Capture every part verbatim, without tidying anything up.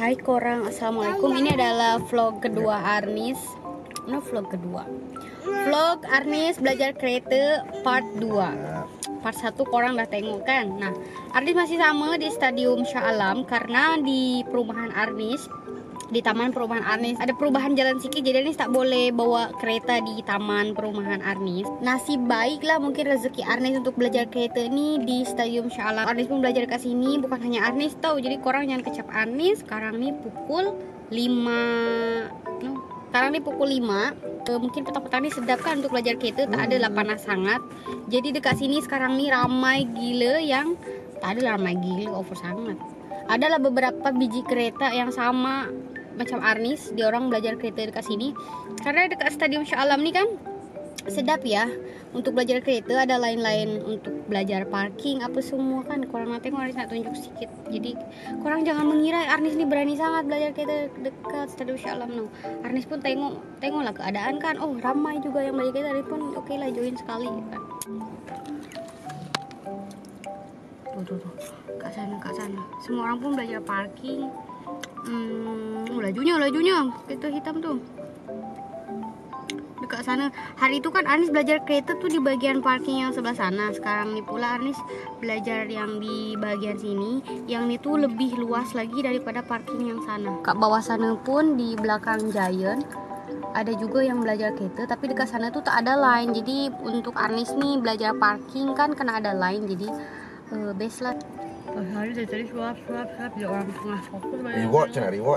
Hai korang, assalamualaikum. Ini adalah vlog kedua Arnis. No, vlog kedua. Vlog Arnis belajar kereta part dua. Part satu korang udah tengok kan. Nah, Arnis masih sama di Stadium Shah Alam karena di perumahan Arnis, di taman perumahan Arnis ada perubahan jalan sedikit, jadi Arnis tak boleh bawa kereta di taman perumahan Arnis. Nasib baiklah mungkin rezeki Arnis untuk belajar kereta ini di Stadium Shah Alam. Arnis pun belajar kat sini, bukan hanya Arnis tahu. Jadi korang jangan kecap Arnis. Sekarang nih pukul lima. No, sekarang nih pukul lima. E, mungkin petang-petang ini sedap kan untuk belajar kereta, tak ada lah panas sangat. Jadi dekat sini sekarang nih ramai gila yang tak ada ramai gila over sangat. Adalah beberapa biji kereta yang sama macam Arnis, dia orang belajar kereta dekat sini. Karena dekat Stadium Shah Alam ni kan sedap ya untuk belajar kereta, ada lain-lain untuk belajar parking apa semua kan. Korang nak tengok, Arnis nak tunjuk sedikit. Jadi korang jangan mengira Arnis ni berani sangat belajar kereta dekat Stadium Shah Alam no. Arnis pun tengok tengoklah keadaan kan. Oh, ramai juga yang belajar kereta. Arnis pun okey lah join sekali kan. Tuh, tuh, tuh. Kat sana, kat sana. Semua orang pun belajar parking. Hmm, oh, lajunya, lajunya kereta hitam tuh dekat sana. Hari itu kan Arnis belajar kereta tuh di bagian parking yang sebelah sana. Sekarang nih pula Arnis belajar yang di bagian sini, yang itu lebih luas lagi daripada parking yang sana. Kat bawah sana pun di belakang Giant ada juga yang belajar kereta, tapi dekat sana tuh tak ada line. Jadi untuk Arnis nih belajar parking kan kena ada line, jadi uh, best lah. Oh, hari dari tadi suap suap suap dia orang tengah fokus banyak. Reward cina reward.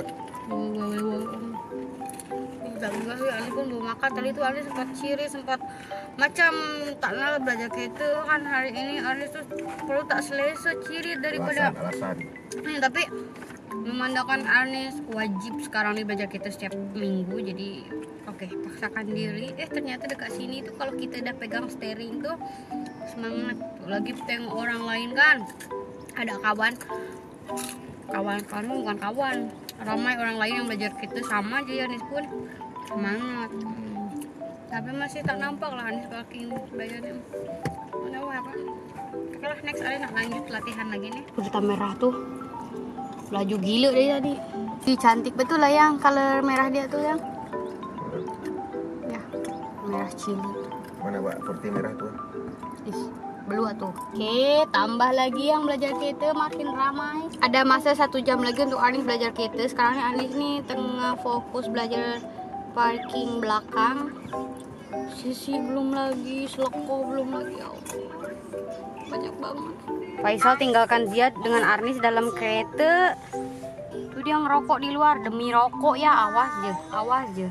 Tidak enggak sih, Arnis pun belum makan. Tadi tuh Arnis sempat ciri, sempat macam tak nak belajar kereta kan hari ini. Arnis tuh perlu tak selesa ciri daripada alasan, alasan. Hmm, tapi memandangkan Arnis wajib sekarang nih belajar kereta setiap minggu, jadi oke okay, paksakan diri. Eh ternyata dekat sini tuh kalau kita dah pegang steering tuh semangat. Lagi tengok orang lain kan, ada kawan kawan kamu bukan kawan, ramai orang lain yang belajar kereta sama, jadi Arnis pun semangat. Hmm. Tapi masih tak nampak lah Arnis parking belajarnya. Mana apa? Oke lah, next Arnis nak lanjut latihan lagi nih. Putih merah tuh laju gila dari tadi. Ih, cantik betul lah yang color merah dia tuh yang. Ya, merah cili. Mana buat putih merah tuh? Ih, belum tuh. Oke, tambah lagi yang belajar kereta, makin ramai. Ada masa satu jam lagi untuk Arnis belajar kereta. Sekarang Arnis nih tengah fokus belajar parking belakang. Sisi belum lagi, seleko belum lagi. Ya Allah, banyak banget. Faisal tinggalkan Ziad dengan Arnis dalam kereta. Tuh dia ngerokok di luar, demi rokok ya, awas je, awas je.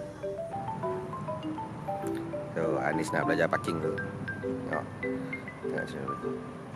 Tuh, Arnis nak belajar parking tu. Tengok. Tengok sini betul.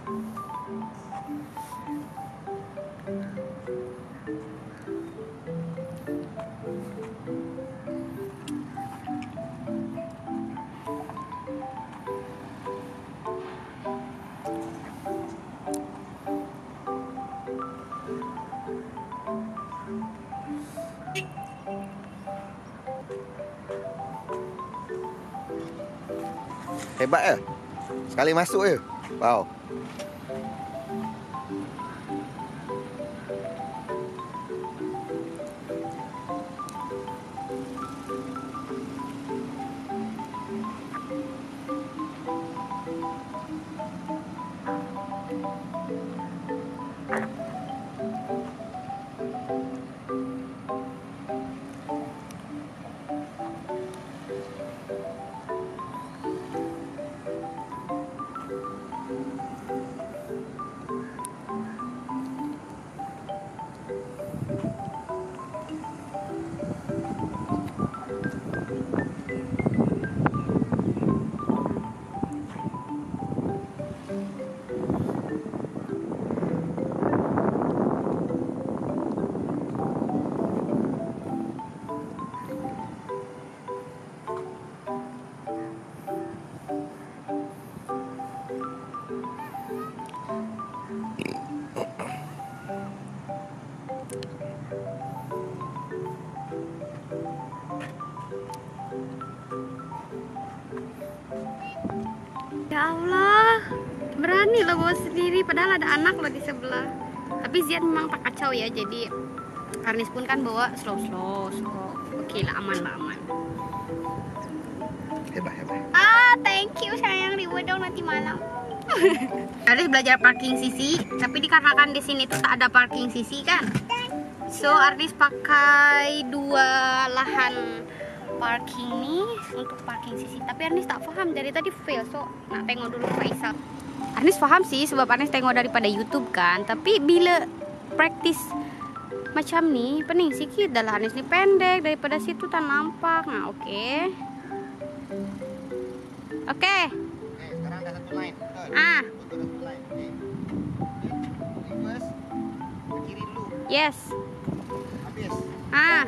Hebat ya? Sekali masuk je. Wow. Ya Allah, berani lah bawa sendiri, padahal ada anak loh di sebelah. Tapi Ziad memang tak kacau ya, jadi Arnis pun kan bawa slow slow, so oke lah, aman lah, aman. Hebat hebat. Ah, thank you sayang, reward dong nanti malam. Arnis belajar parking sisi, tapi dikarenakan di sini tuh tak ada parking sisi kan, so Arnis pakai dua lahan parking nih untuk parking sisi. Tapi Arnis tak paham dari tadi fail, so nak tengok dulu Faisal. Arnis paham sih sebab Arnis tengok daripada YouTube kan, tapi bila praktis macam nih pening sikit dah lah. Arnis ni pendek, daripada situ tak nampak. Nah, oke. Okay. Oke. Okay. Oke, sekarang ada satu line. Betul. Ah. Betul, ada satu line. Oke. Reverse ke kiri dulu. Yes. Habis. Ah.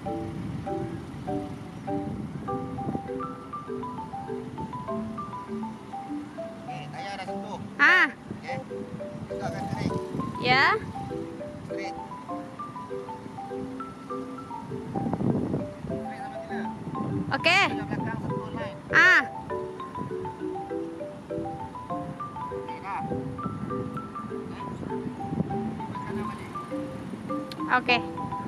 Oke, tayar ada sentuh. Ah. Oke. Tegakkan straight. Ya. Straight. Straight sama Tina. Oke. Okay. Tengah belakang satu line. Ah. Oke, dah. Oke. Kanan balik. Oke. Okay.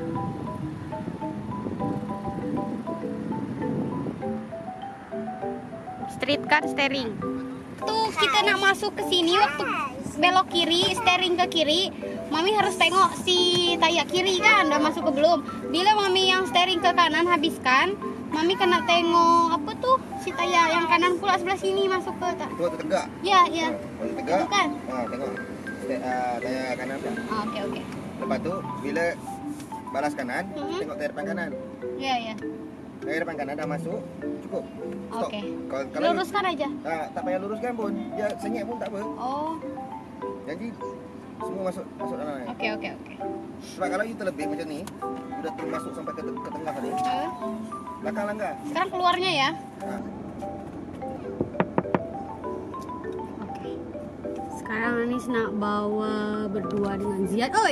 Street car steering. Tuh kita nak masuk ke sini, waktu belok kiri, steering ke kiri, Mami harus tengok si tayak kiri kan, udah masuk ke belum. Bila Mami yang steering ke kanan habiskan, Mami kena tengok apa tuh si tayak yang kanan pula sebelah sini masuk ke tak? Tu waktu tegak. Ya, ya. Waktu tegak. Itu kan? Ha, tengok. Ste- uh, tayar kanan pula. Ah, oke, oke. Lepas tu bila balas kanan, Mhm. tengok tayar depan kanan. Ya, ya. Tayar depan kanan dah masuk, cukup. Stop. Oke. Kalau kalau Luruskan aja. tak, tak payah luruskan pun, dia senyap pun tak apa. Oh, Jadi semua masuk masuk dalam. oke, oke, oke. Sebab kalau you terlebih macam ni, sudah termasuk sampai ke, ke tengah tadi, Eh, belakang langgar. Sekarang keluarnya ya. Ha. Oke. Sekarang Anis nak bawa berdua dengan Ziad. Oi.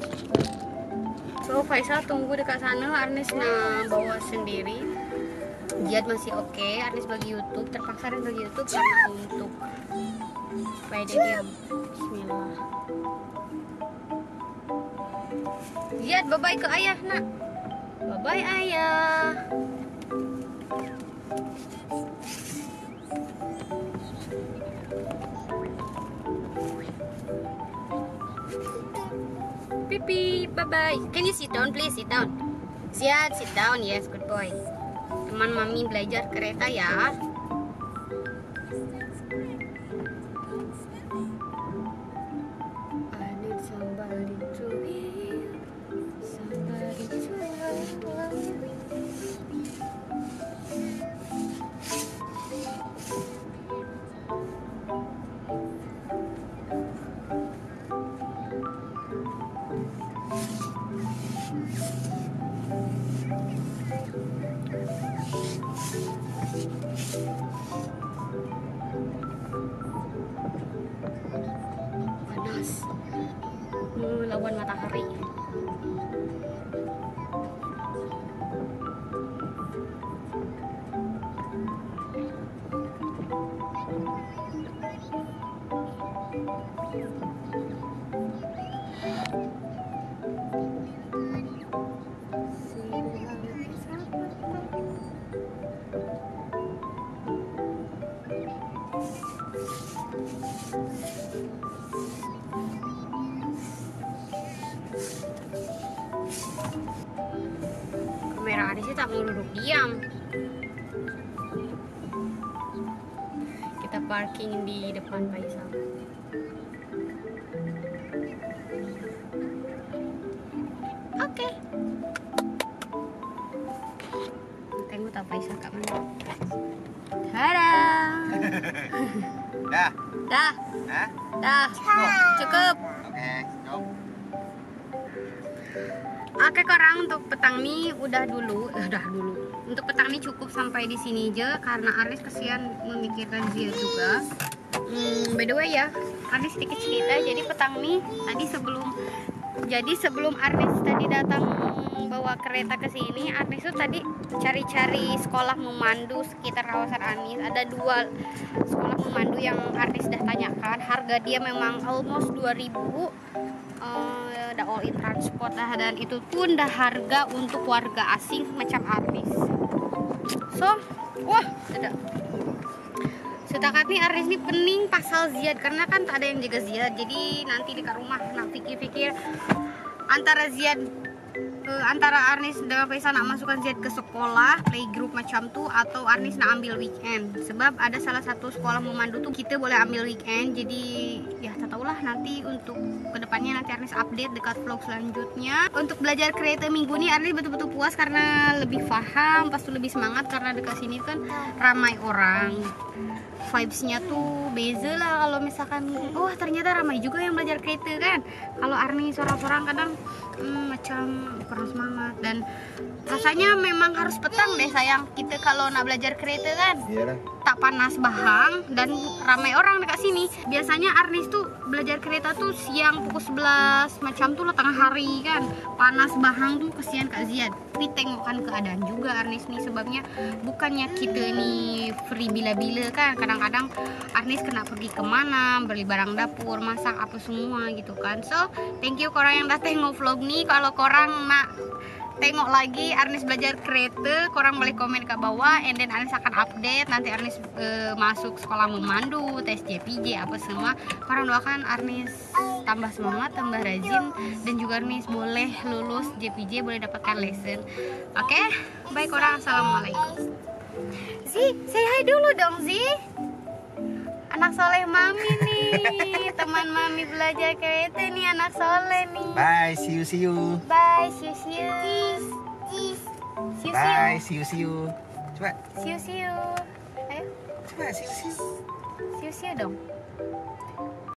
So Faisal tunggu dekat sana, Arnis nak bawa sendiri. Ziad masih oke, Arnis bagi YouTube, terpaksa Arnis bagi YouTube karena untuk supaya dia diam. Bismillah. Ziad, bye bye ke ayah nak. Bye bye ayah. Pipi, bye bye. Can you sit down please? Sit down. Ziad, sit down. Yes, good boy. Teman Mami belajar kereta ya. I need somebody to hear, somebody to love. Panas. Melawan matahari. Kamera Anis tak mau duduk diam. Kita parking di depan Faisal. Oke. Tengok tak Faisal kat mana. Tada. Dah. Dah, Ha? dah. Cukup. Okey, stop. Oke korang, untuk petang ni udah dulu, eh, udah dulu. Untuk petang ni cukup sampai di sini aja karena Aris kesian memikirkan Zia juga. Hmm, by the way ya, Aris sedikit cerita. Jadi petang ni tadi sebelum, jadi sebelum Aris tadi datang bawa kereta ke sini, Aris tuh tadi cari-cari sekolah memandu sekitar kawasan Anis. Ada dua sekolah memandu yang Aris dah tanyakan. Harga dia memang almost dua ribu. Uh, ada all in transport lah, dan itu pun dah harga untuk warga asing macam Arnis. So, wah, sudah. Setakat nih Arnis nih pening pasal Ziad karena kan tak ada yang jaga Ziad. Jadi nanti dekat rumah nak pikir-pikir antara Ziad uh, antara Arnis dengan Faisal nak masukkan Ziad ke sekolah playgroup macam tu atau Arnis nak ambil weekend. Sebab ada salah satu sekolah memandu tuh kita boleh ambil weekend. Jadi ya tak tahulah nanti untuk kedepannya nanti Arnis update dekat vlog selanjutnya. Untuk belajar kereta minggu ini Arnis betul-betul puas karena lebih paham, pas tu lebih semangat karena dekat sini kan ramai orang. Vibesnya tuh beza lah kalau misalkan oh ternyata ramai juga yang belajar kereta kan. Kalau Arnis seorang-seorang kadang hmm, macam kurang semangat, dan rasanya memang harus petang deh sayang kita kalau nak belajar kereta kan. Iyalah. Tak panas bahang dan ramai orang dekat sini. Biasanya Arnis tuh belajar kereta tuh siang pukul sebelas macam tuh lah, tengah hari kan. Panas bahang tuh kesian Kak Ziad. Tapi tengokkan keadaan juga Arnis nih, sebabnya bukannya kita nih free bila-bila kan. Kadang-kadang Arnis kena pergi kemana, beli barang dapur, masak apa semua gitu kan. So, thank you korang yang dah tengok vlog nih. Kalau korang nak tengok lagi Arnis belajar kereta, korang boleh komen ke bawah, and then Arnis akan update. Nanti Arnis uh, masuk sekolah memandu, tes J P J apa semua. Korang doakan Arnis tambah semangat, tambah rajin, dan juga Arnis boleh lulus J P J, boleh dapatkan lesson. Oke, okay? Baik korang, assalamualaikum. Zi, say hi dulu dong Zi. Anak soleh mami nih, teman mami belajar kereta nih, anak soleh nih. Bye, see you, see you. Bye, see you, see you. See you, Bye, see you, see you. Coba. See you, see you. Ayo, Coba, see you, see you. see you, see you dong.